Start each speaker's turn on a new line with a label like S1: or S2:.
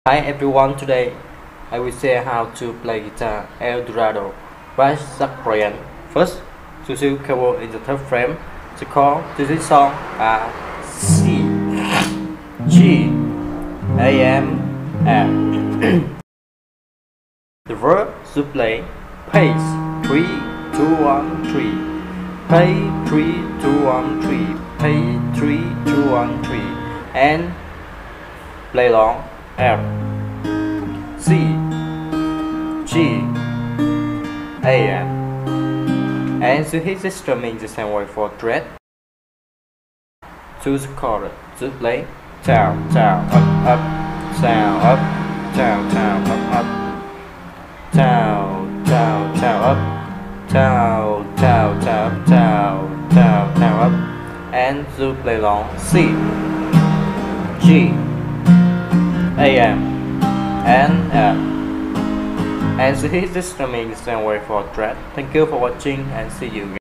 S1: Hi everyone, today I will share how to play guitar El Dorado by Bryan. First, choose your keyboard in the third frame. The chord to this song are C, G, A, M, F. The verb to play pace 3, 2, 1, 3. Pay 3, 2, 1, 3. Pay 3, 2, 1, 3. And play long F, C, G, A, M. And to hit the strumming the same way for fret. Choose the chord to play down, down, up, down, up, down, down, up, down, down, down, up, down, down, down, down, down, down, up. And to play long C, G, A, M, and F. And to hit the strumming the same way for fret. Thank you for watching and see you again.